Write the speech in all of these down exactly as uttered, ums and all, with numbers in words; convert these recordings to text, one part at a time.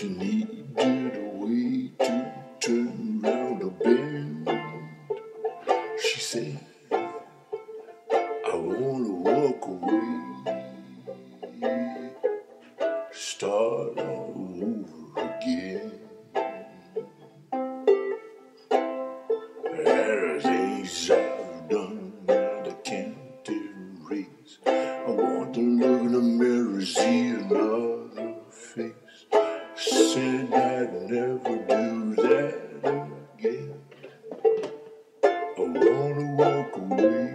She needed a way to turn around a bend. She said, I wanna walk away, start all over again. There are things I've done that I can't erase. I want to look in the mirror, see another face. Said I'd never do that again. I wanna walk away,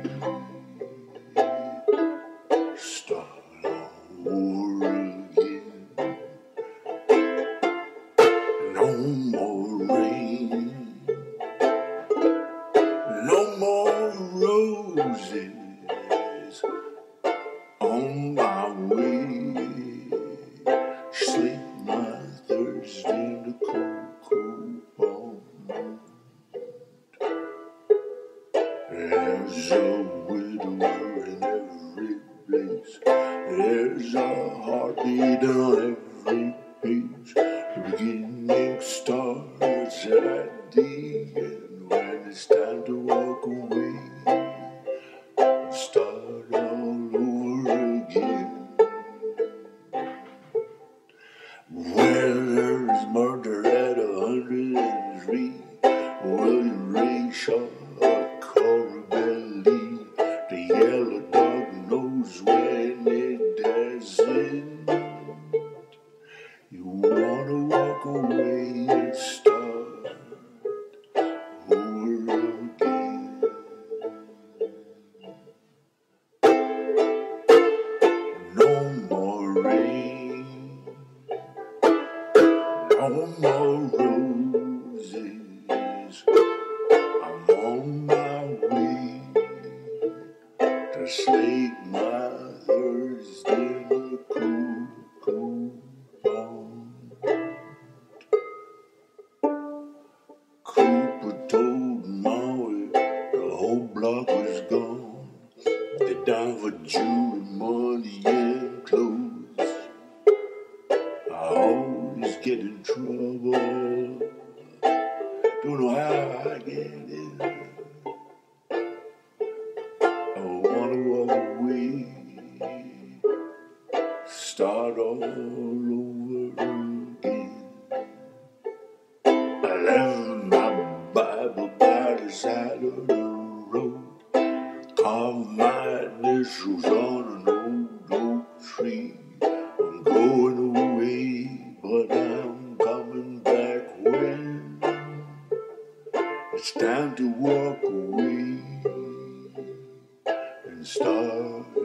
start all over again. No more rain, no more roses on my way. Sleep my thirst in the cold, cold pond. There's a widower in every place. There's a heartbeat on every page. The beginning starts at the end. When it's time to walk away, start all over again. Where there's murder at a hundred and three, William Ray Shaw, Corbelly, the yellow dog knows when it doesn't. You wanna walk away and start over again. No more rain, no more roses. I'm on my way to slake my thirst in the cool, cool pond. Cooper told Maui the whole block was gone. They down for jewelry, money, and clothes. I always get in trouble. Don't know how I get in. I wanna walk away, start all over again. I left my Bible by the side of the road, carved my initials on an old oak tree. I'm going away, but I'm coming back when it's time to walk away and start